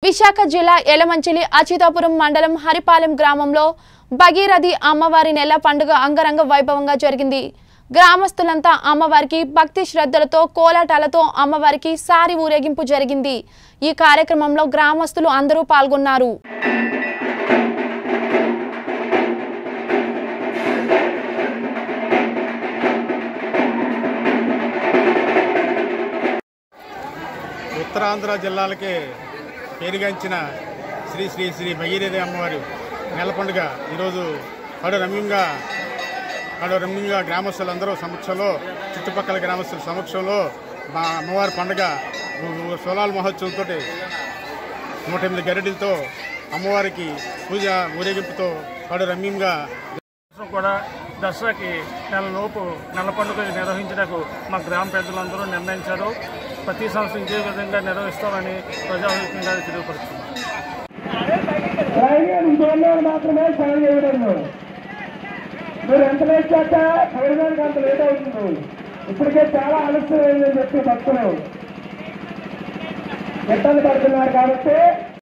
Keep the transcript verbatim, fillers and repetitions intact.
విశాఖ జిల్లా ఎలమంచిలి అచితాపురం మండలం హరిపాలెం గ్రామంలో భగీరథి అమ్మవారి నెల పండుగ అంగరంగ వైభవంగా జరిగింది. గ్రామస్తులంతా అమ్మవారికి భక్తి శ్రద్ధలతో కోలాటాలతో అమ్మవారికి సారి ఊరేగింపు జరిగింది. ఈ కార్యక్రమంలో గ్రామస్తులు అందరూ పాల్గొన్నారు. ఉత్తరాంధ్ర జిల్లాలకే పేరుగాంచిన శ్రీ శ్రీ శ్రీ భగీరథి అమ్మవారి నెల పండుగ ఈరోజు కడు రమ్యంగా కడు రమ్యంగా గ్రామస్తులందరూ సమక్షంలో చుట్టుపక్కల గ్రామస్తుల సమక్షంలో మా అమ్మవారి పండుగ సోలాల మహోత్సవంతో నూట ఎనిమిది గరిటెలతో అమ్మవారికి పూజ ఊరేగింపుతో కడు రమ్యంగా కూడా దసరాకి నెలలోపు నెల పండుగ నిర్వహించడానికి మా గ్రామ పెద్దలందరూ నిర్ణయించారు. ప్రతి సంవత్సరం ఇదే విధంగా నిర్వహిస్తామని ప్రజావేదికగా తెలియపరుస్తున్నారు. మాత్రమే సాయం చేయడం మీరు ఎంత లేట్ చేస్తా పైదానికి అంత లేట్ అవుతుంది. ఇప్పటికే చాలా ఆలస్యం అయిందని చెప్పి భక్తులు ఇబ్బంది పడుతున్నారు కాబట్టి